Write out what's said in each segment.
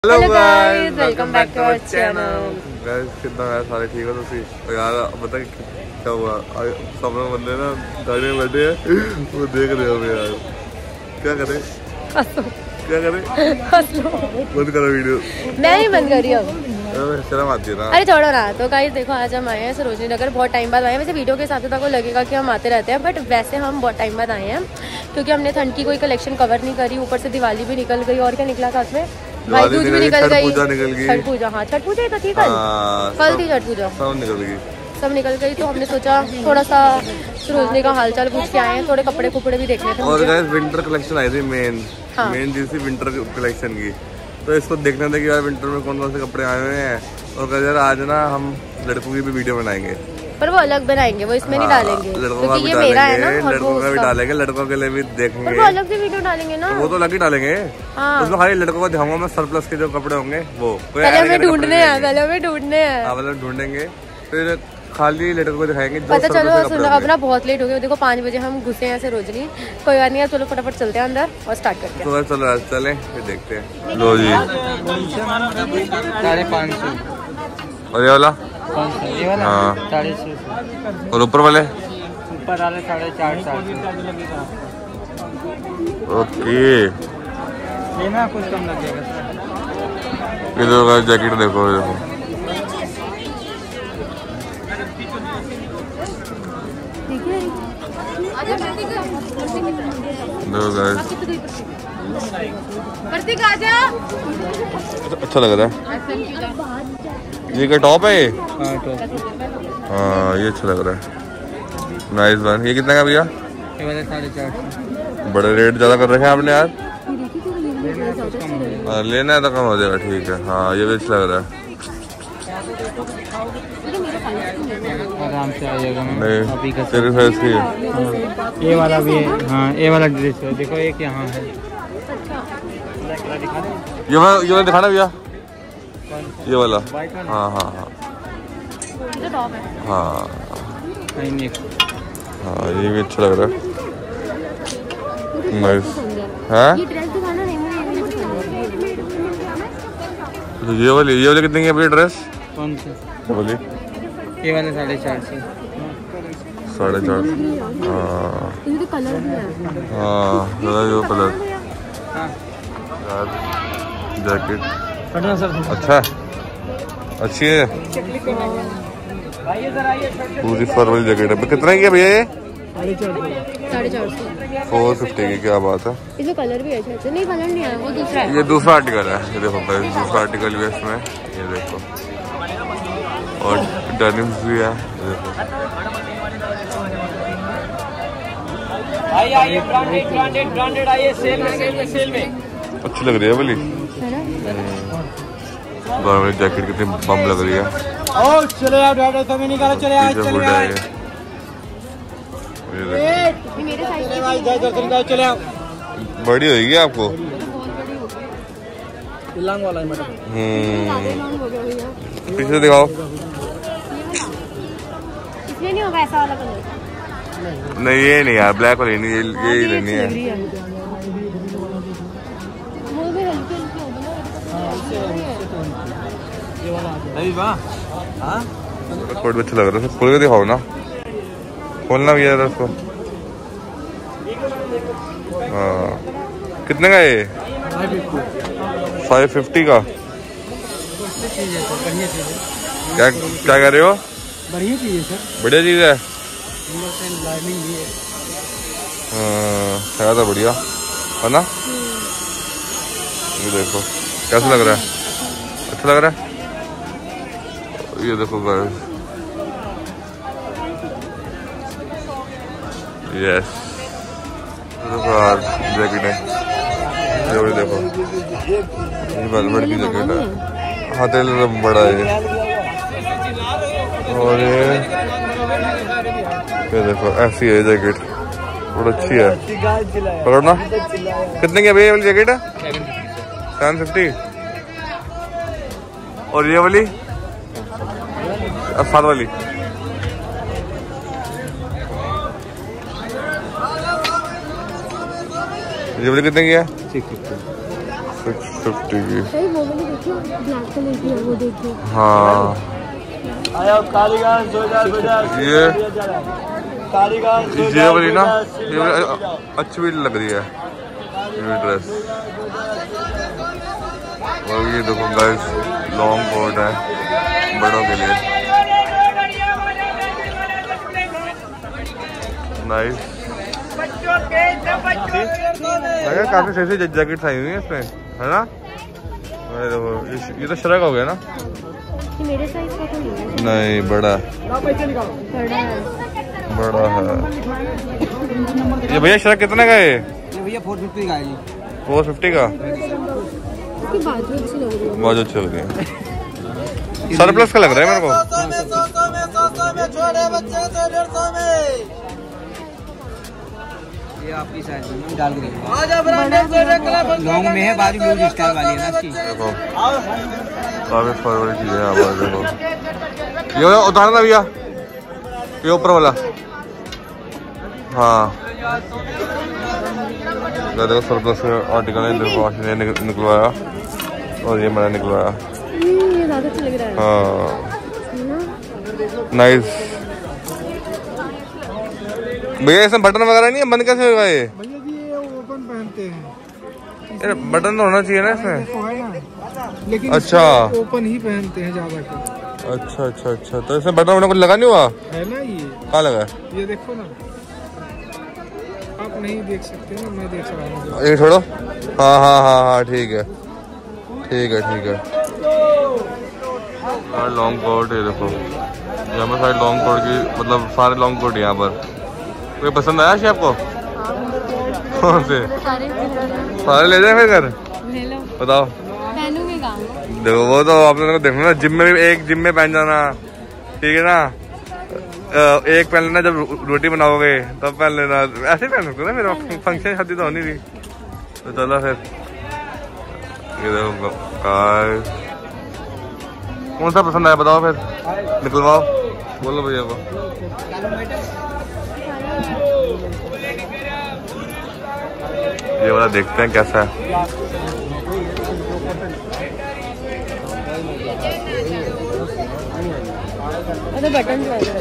Hello guys, welcome back to our channel. Guys कितना है, सारे ठीक हो तुम यार? बता क्या हुआ? सामने बंदे ना गाड़ी में बैठे हैं, वो देख रहे हो यार। क्या करें क्या करें? बंद करो वीडियो। मैं ही बंद कर रही हूँ, शर्म आती है ना। अरे छोड़ो ना। तो गाइस देखो, आज हम आए हैं सरोजनी नगर। बहुत टाइम बाद आए हैं। वैसे वीडियो के हिसाब से तो लगेगा कि हम आते रहते हैं, बट वैसे हम बहुत टाइम बाद आए हैं क्योंकि हमने ठंड की कोई कलेक्शन कवर नहीं करी। ऊपर से दिवाली भी निकल गई और क्या निकला साथ में, भाई दूज भी निकल गई, छठ पूजा। हाँ छठ पूजा ही तो थी कल थी छठ पूजा, सब निकल गई। तो हमने सोचा थोड़ा सा सरोजनी का हालचाल पूछ के आए हैं, थोड़े कपड़े कुपड़े भी देखने थे। और गाइस विंटर कलेक्शन आई थी, मेन चीज थी विंटर कलेक्शन की। तो इसको देखने थे कि यार विंटर में कौन कौन से कपड़े आए हुए हैं। और कल यार आज ना हम लड़कों की भी वीडियो बनाएंगे, पर वो अलग बनाएंगे, वो इसमें नहीं डालेंगे क्योंकि ये मेरा है ना। लड़कों का भी डालेंगे, लड़कों के लिए भी देखेंगे, वो अलग से वीडियो डालेंगे ना। वो तो अलग ही डालेंगे। उसमें खाली लड़कों को दिखाऊंगा मैं, सरप्लस के जो कपड़े होंगे वो पहले हमें ढूंढने हैं, मतलब ढूंढेंगे, फिर खाली लड़कों को दिखाएंगे। पता चलो सुनो, अब ना बहुत लेट हो गया। देखो 5 बजे हम घुसे हैं सरोजनी। कोई बात नहीं है, चलो फटाफट चलते हैं अंदर और स्टार्ट करते हैं। तो चलो चलें, फिर देखते हैं। लो जी 550। और ये वाला हाँ 450। और ऊपर वाले 450। ओके, लेना कुछ कम लगेगा। इधर जैकेट देखो, देखो अच्छा लग रहा है। ये क्या टॉप है? हाँ ये अच्छा लग रहा है, नाइस वन। ये कितने का भैया? ये वाला 450। बड़े रेट ज्यादा कर रखे हैं आपने यार। लेना है तो कम हो जाएगा, ठीक है। हाँ ये भी अच्छा लग रहा है, आराम से आइएगा। नहीं तेरे साइज की है। ये वाला भी है। हाँ ये वाला ड्रेस है, देखो एक यहाँ है। ये वाला दिखाना भैया, ये वाला। हाँ हाँ हाँ हाँ हाँ ये भी अच्छा लग रहा है, नाइस है। ये वाली कितने की है भैया ड्रेस? कौन सी बोली? ये वाले 450। 450। हाँ हाँ वो कलर यार। जैकेट अच्छा अच्छी है, पूरी फर वाली जैकेट है। कितना की है भैया ये? 450। 450 की, क्या बात है। इसमें कलर भी अच्छा नहीं, कलर नहीं है, वो दूसरा है। ये दूसरा आर्टिकल है, ये देखो दूसरा आर्टिकल भी है इसमें, ये देखो। और डेनिम्स भी है, ये देखो। ब्रांडेड आइए, सेल में अच्छी लग रही है बोली। गवर्नमेंट जैकेट कितनी बम लग रही है। चले आओ, चले आओ। बड़ी होगी आपको। वाला पीछे दिखाओ। इसमें नहीं होगा ऐसा वाला कलर? नहीं ये नहीं यार, ब्लैक वाली नहीं, ये ही लेनी है। कोट भी अच्छा लग रहा है, खोल के दिखाओ ना, खोलना भी है उसको। हाँ कितने का ये? 550 का। क्या क्या कह रहे हो? बढ़िया चीज है सर, बढ़िया चीज है। है तो बढ़िया है ना। ये देखो कैसा लग रहा है, अच्छा लग रहा है। ये देखो गाइस, यस जैकेट है, ये भी देखो, ये वेलवेट की जैकेट है। हाँ तेल बड़ा है। और ये देखो ऐसी है जैकेट, बहुत अच्छी है, पकड़ना। कितने की है भैया ये वाली जैकेट? 750। और ये वाली 7 वाली ये वाली कितने की है? 650। 650 की। वो वाली देखिए, ब्लैक कलर की है, वो देखिए। हाँ ये वाली ना, ये वाली अच्छी भी लग रही है ये ड्रेस। और ये देखो गाइस, लॉन्ग कोट है बड़ों के लिए, नाइस। काफी सही सही जैकेट्स आई हुई है इसमें, है ना। देखो ये तो शरक हो गया ना, कि मेरे साइज का तो नहीं, बड़ा बड़ा है ये। भैया शरक कितने का है ये? भैया 450 का है जी। 450 का। इसकी बाजू अच्छी लग रही है, बहुत अच्छी लग रही है। सरप्लस का लग रहा है मेरे को। ये आपकी साइज में डाल के लॉन्ग में है, बाजू ब्लू स्टाइल वाली है ना इसकी। देखो काफी फॉरवर्ड चीज है यहाँ पर। देखो ये उतारना भैया, ये ऊपर वाला। हाँ देखो सरप्लस का आर्टिकल है, देखो ने निकलवाया और ये मैंने निकलवाया। ये ज्यादा अच्छा लग रहा है। हाँ नाइस। भैया इसमें बटन वगैरह नहीं है, बंद कैसे होगा ये? भैया जी ये ओपन पहनते हैं, बटन तो होना चाहिए ना इसमें। लेकिन अच्छा ओपन ही पहनते हैं ज्यादा कर। अच्छा अच्छा अच्छा, तो इसमें बटन वटन कुछ लगा नहीं हुआ है ना, ये कहाँ लगा है? ये देखो ना, आप नहीं देख सकते ना, मैं देख रहा हूँ। ये छोड़ो। हाँ हाँ हाँ हाँ ठीक है ठीक है ठीक है। लॉन्ग कोट है देखो, यहाँ पर सारे लॉन्ग कोट की, मतलब सारे लॉन्ग कोट यहाँ पर। कोई पसंद आया शेफ को? कौन से? सारे ले जाए फिर घर, ले लो। बताओ पहनूंगी कहाँ? देखो वो तो आप लोगों को देखना ना, जिम में भी एक जिम में पहन जाना, ठीक है ना। एक पहन लेना जब रोटी बनाओगे तब पहन लेना, ऐसे पहन सकते ना। मेरा फंक्शन शादी तो होनी थी, तो चलो फिर। ये देखो कौन सा पसंद आया बताओ फिर, निकलवाओ, बोलो भैया को। ये वाला देखते हैं कैसा है। बटन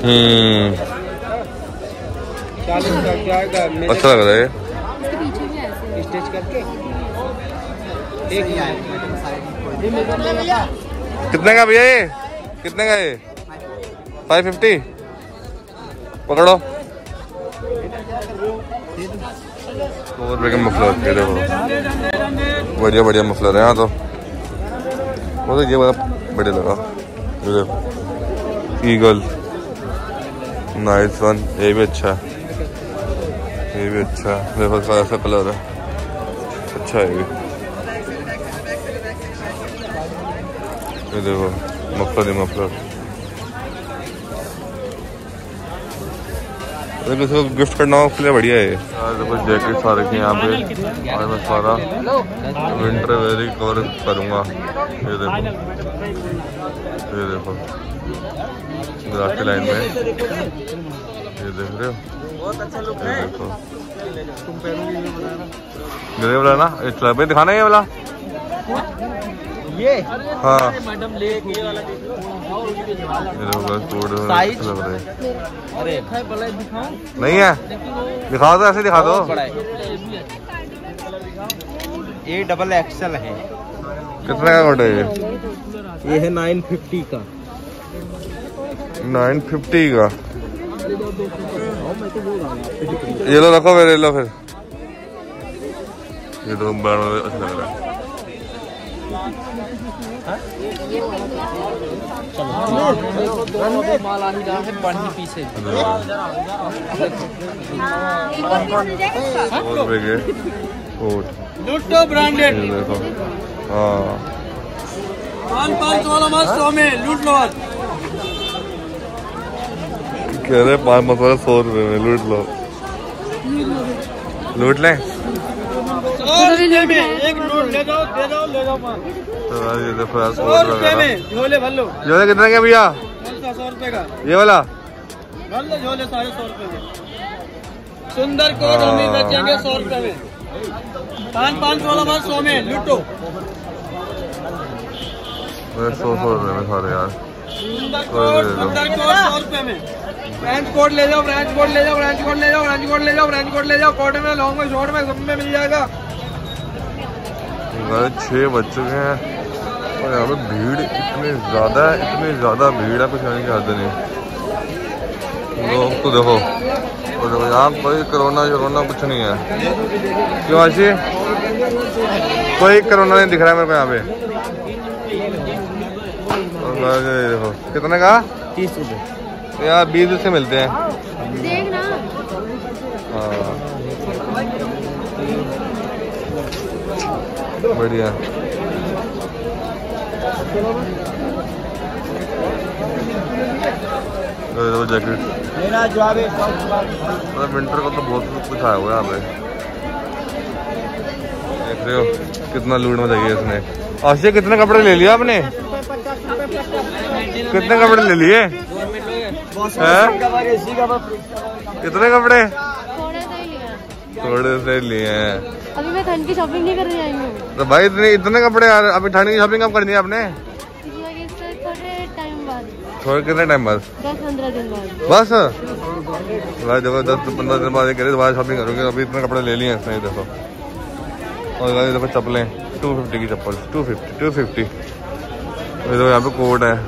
अच्छा लग रहा है। पीछे भी ऐसे स्टिच करके कितने का भैया ये? कितने का ये? 550 पकड़ो। 100 रुपये के मफलर, ये देखो बढ़िया बढ़िया मफलर है यहाँ तो। वो तो ये बड़ा बढ़िया लगा, ये देखो ईगल, नाइस वन। ये भी अच्छा है, ये भी अच्छा है। देखो ऐसा कलर है, अच्छा है ये भी। ये देखो मफलर ही मफलर, किसी को गिफ्ट करना हो उसके लिए बढ़िया है। यार देखो जैकेट सारे के यहाँ पे, और मैं सारा विंटर वेयर ही कवर करूँगा। ये देखो ग्राफ की लाइन में, ये देख रहे हो, ये देखो ग्रे वाला ना, ये चला दिखाना ये वाला। ये हाँ मैडम ले ये वाला साइज लग रहा है। अरे दिखाओ, नहीं है, दिखाओ तो ऐसे दिखा दो। ये डबल एक्सल है। कितने का कोट है ये है 950 का। 950 का। ये लो रखो फिर, ये लो फिर। ये तो बड़ा अच्छा लग रहा है। पीछे लूटो ब्रांडेड, देखो हाँ 500 में लूट लो। कह रहे 5 मसाला 100 रुपए में लूट लो, लूट लें। एक नोट ले जाओ, दे जाओ, ले जाओ। ये देखो 100 रुपए में झोले भर लो। झोले कितने का भैया? 100 रुपए का ये वाला भर लो झोले, 150 रुपए में। सुंदर कोट हम बेचेंगे 100 रुपए में। 5 16 100 में लूटो। 100 में सारे यार। 100 रुपए में ब्रांच कोड ले जाओ, ब्रांच कोड ले जाओ, ब्रांच कोड ले जाओ, ब्रांच कोड ले जाओ, ब्रांच कोड ले जाओ। कॉटन में, लॉन्ग में, शॉर्ट में, सब में मिल जाएगा। 6 बज चुके हैं और यहाँ पे भीड़ इतनी ज़्यादा भीड़ है, कुछ कहने की हद नहीं। लोग तो देखो, यहाँ कोई कोरोना कुछ नहीं है। क्यों आशी? कोई कोरोना नहीं दिख रहा है मेरे को यहाँ पे। देखो कितने का? 30 रुपए यार 20 से मिलते हैं। देखना। हाँ बढ़िया। जैकेट विंटर को तो बहुत कुछ आया हुआ है यहाँ पे। देख रहे हो कितना लूट मचाई है इसने। आशिया कितने कपड़े ले लिए आपने? कितने कपड़े ले लिए? कितने कपड़े? थोड़े से लिए हैं। अभी मैं ठंड की शॉपिंग नहीं करने आई हूँ। तो भाई इतने कपड़े यार, अभी ठंड की शॉपिंग कब करनी है आपने? थोड़े कितने टाइम बाद? 10-15 दिन बाद। बस भाई देखो 10-15 दिन बाद करे दोबारा शॉपिंग करोगे। अभी इतने कपड़े ले लिए हैं इसने। देखो और भाई देखो चप्पलें 250 की चप्पल 250। देखो यहाँ पे कोड है।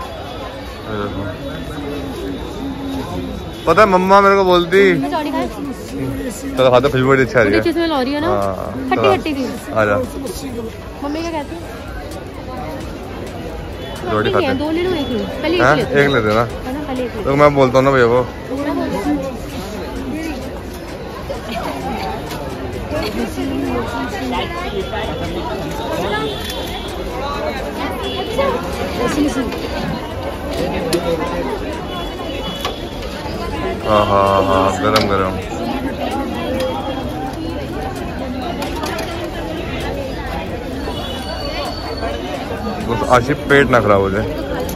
पता है मम्मा मेरे को बोलती चलो खाते खुशबू बड़ी अच्छी आ रही है। खट्टी थी। आजा मम्मी क्या कहती है? रोटी खाते हैं। 2 ले लो, एक लो। पहले एक ले देना। पहले तो मैं बोलता हूँ ना भैया को। हाँ गरम। बस आशिफ पेट ना खराब हो जाए।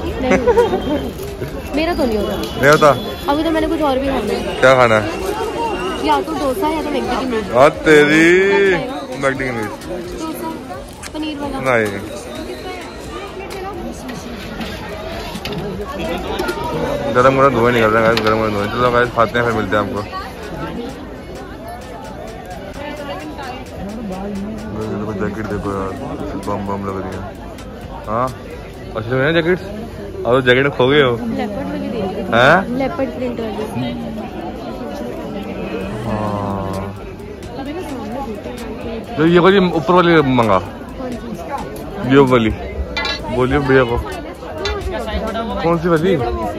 मेरा तो नहीं होता। नहीं होता? अभी तो मैंने कुछ और भी खाना है। क्या खाना है? या तो डोसा या तो मैगी की मीट। हाँ तेरी मैगी की मीट। डोसा पनीर वाला नहीं। गरम धुएं निकल रहे हैं। गरम धुएं। चलो गाइस खाते हैं, फिर मिलते हैं आपको। जैकेट देखो यार, बम लग रही है। हाँ अच्छी है जैकेट। और जैकेट खो गए हो? लेपर्ड वाली दे दो। हैं? लेपर्ड प्रिंट वाली। हाँ तो ये वाली ऊपर वाली मंगा। ये वाली बोलिए भैया को। कौन सी वाली?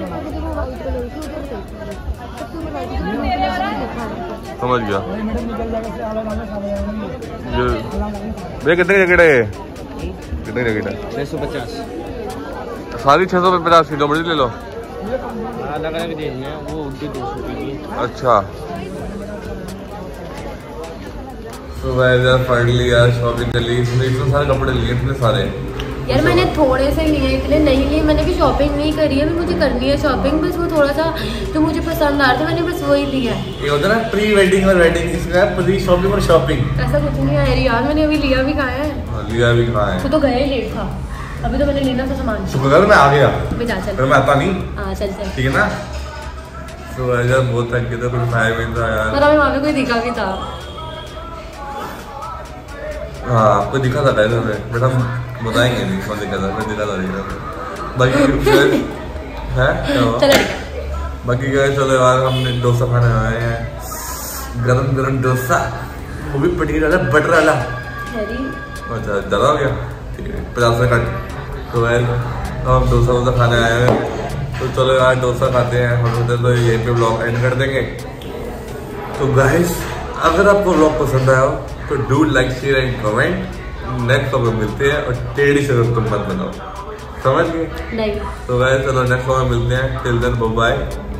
समझ गया। भैया कितने की जैकेट है? कितने की जैकेट है? 650। सारी 650 की। बड़ी ले लो। अलग अलग दे दिए वो 200 की। अच्छा तो यार फाइनली यार शॉपिंग कर ली। इतने सारे कपड़े लिए, इतने सारे यार। मैंने थोड़े से लिए, इतने नहीं लिए। मैंने भी शॉपिंग नहीं करी है, मुझे करनी है शॉपिंग। बस वो थोड़ा सा जो मुझे पसंद आ रहा था मैंने बस वही लिया है। ये होता है ना प्री वेडिंग और वेडिंग, इसका प्री शॉपिंग और शॉपिंग। ऐसा कुछ नहीं है यार, मैंने अभी लिया भी कहाँ है। लिया भी कहाँ है? तो गए लेट था। अभी तो मैंने लेना था सामान। शुक्र मैं आ गया। जा चल। मैं आता नहीं। हाँ चल ठीक है ना। तो यार बहुत थक गया था, कुछ खाया भी था यार। पर हमें वहाँ पे कोई दिखा भी था। हाँ आपको दिखा था टाइलर में, बट हम बताएंगे नहीं कौन दिखा था। मैं दिखा था बाकी है चलो। बाकी क्या चलो यार, हमने डोसा खाने आए हैं। गरम डोसा, वो भी पनीर वाला, बटर वाला। अच्छा ज़्यादा हो गया? ठीक है 50 में कट। तो यार हम डोसा खाने आए हैं। तो चलो यार डोसा खाते हैं हम उधर। तो यहीं पे ब्लॉग एंड कर देंगे। तो गाइस अगर आपको ब्लॉग पसंद आया हो तो do like share and comment. Next blog में मिलते हैं। और टेढ़ी से तुम मत बनाओ, समझ गए? नहीं। तो गाइस चलो नेक्स्ट ब्लॉग में मिलते हैं। Till then bye bye.